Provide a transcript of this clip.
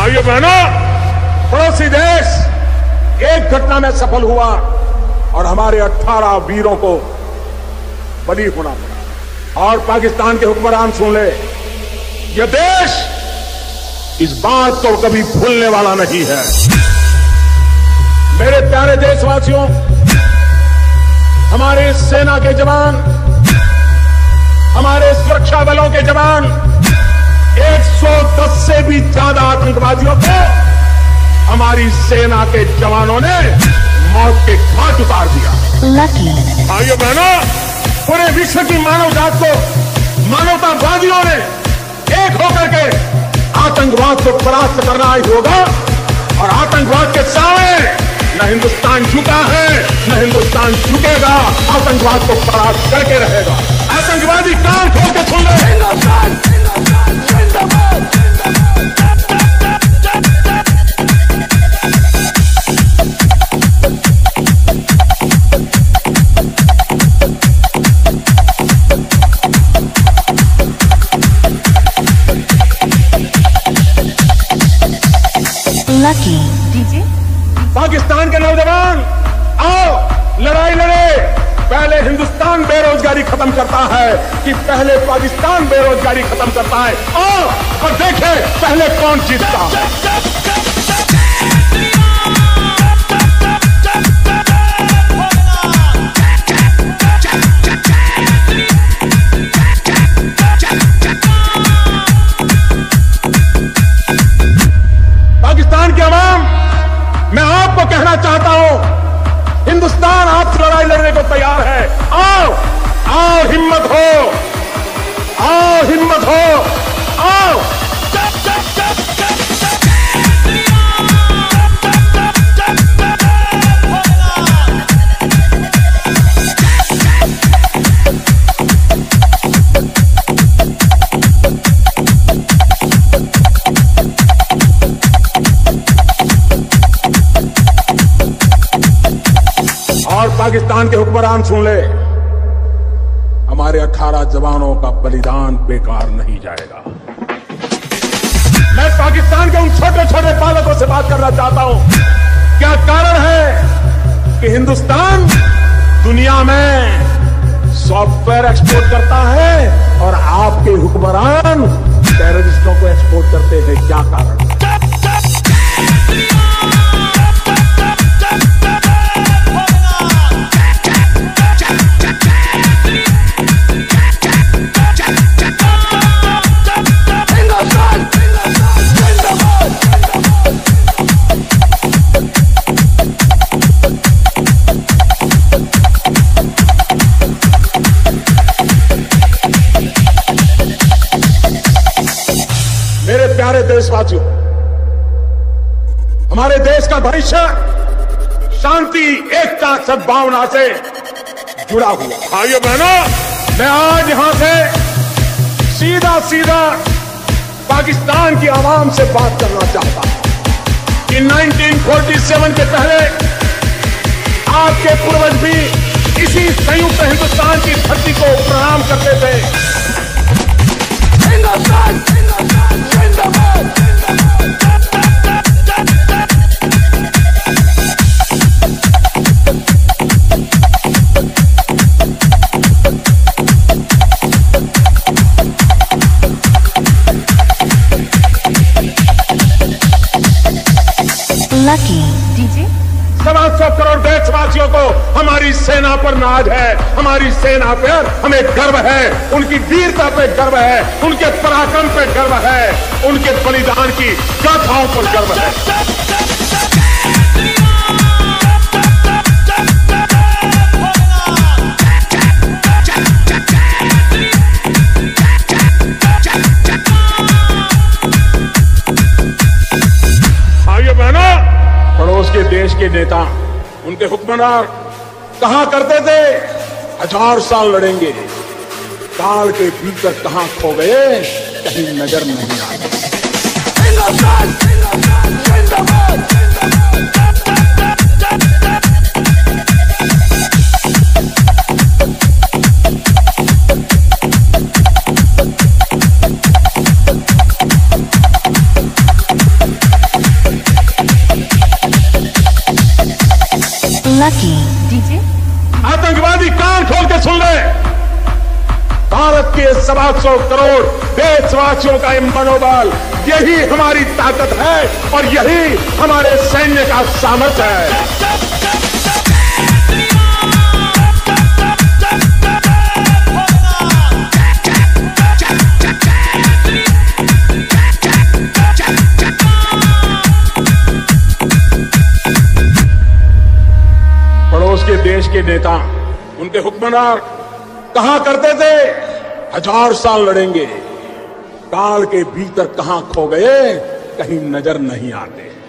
भाइयों बहनों, पड़ोसी देश एक घटना में सफल हुआ और हमारे 18 वीरों को बलि होना पड़ा। और पाकिस्तान के हुक्मरान सुन ले, यह देश इस बात को कभी भूलने वाला नहीं है। मेरे प्यारे देशवासियों, हमारे सेना के जवान, हमारे सुरक्षा बलों के जवान 110 से भी ज्यादा आतंकवादियों को हमारी सेना के जवानों ने मौत के घाट उतार दिया। भाइयों बहनों, पूरे विश्व की मानव जात को मानवतावादियों ने एक होकर के आतंकवाद को परास्त करना ही होगा। और आतंकवाद के सामने न हिंदुस्तान झुका है, न हिंदुस्तान झुकेगा। आतंकवाद को परास्त करके रहेगा। आतंकवादी कान खोल के सुन ले। हिंदुस्तान जिंदाबाद। Lucky DJ. पाकिस्तान के नौजवान आओ लड़ाई लड़े। पहले हिंदुस्तान बेरोजगारी खत्म करता है कि पहले पाकिस्तान बेरोजगारी खत्म करता है। आओ और देखें पहले कौन जीतता है। पाकिस्तान के अवाम, मैं आपको कहना चाहता हूं, हिंदुस्तान आपसे लड़ाई लड़ने को तैयार है। आओ आओ, हिम्मत हो, आओ हिम्मत हो, आओ। और पाकिस्तान के हुक्मरान सुन ले, हमारे 18 जवानों का बलिदान बेकार नहीं जाएगा। मैं पाकिस्तान के उन छोटे छोटे बालकों से बात करना चाहता हूं। क्या कारण है कि हिंदुस्तान दुनिया में सॉफ्टवेयर एक्सपोर्ट करता है और आपके हुक्मरान टेररिस्टों को एक्सपोर्ट करते हैं? क्या कारण है? मेरे प्यारे देशवासियों, हमारे देश का भविष्य शांति, एकता, सद्भावना से जुड़ा हुआ। भाइयों बहनों, मैं आज यहां से सीधा सीधा पाकिस्तान की आवाम से बात करना चाहता हूं कि 1947 के पहले आपके पूर्वज भी इसी संयुक्त हिंदुस्तान की धरती को प्रणाम करते थे। हिंदुस्तान जिंदाबाद। Lucky DJ. 700 करोड़ देशवासियों को हमारी सेना पर नाज है। हमारी सेना पर हमें गर्व है। उनकी वीरता पे गर्व है, उनके पराक्रम पे गर्व है, उनके बलिदान की गाथाओं पर गर्व है। भाइयों बहनों, पड़ोस के देश के नेता, उनके हुक्मरान कहा करते थे 1000 साल लड़ेंगे, काल के भीतर कहां खो गए कहीं नजर नहीं आए। हिंदुस्तान जिंदाबाद। Lucky DJ। आतंकवादी कान खोल के सुन ले, भारत के 125 करोड़ देशवासियों का ये मनोबल, यही हमारी ताकत है और यही हमारे सैन्य का सामर्थ्य है। पड़ोस के देश के नेता, उनके हुक्मरान कहा करते थे 1000 साल लड़ेंगे, काल के भीतर कहां खो गए कहीं नजर नहीं आते।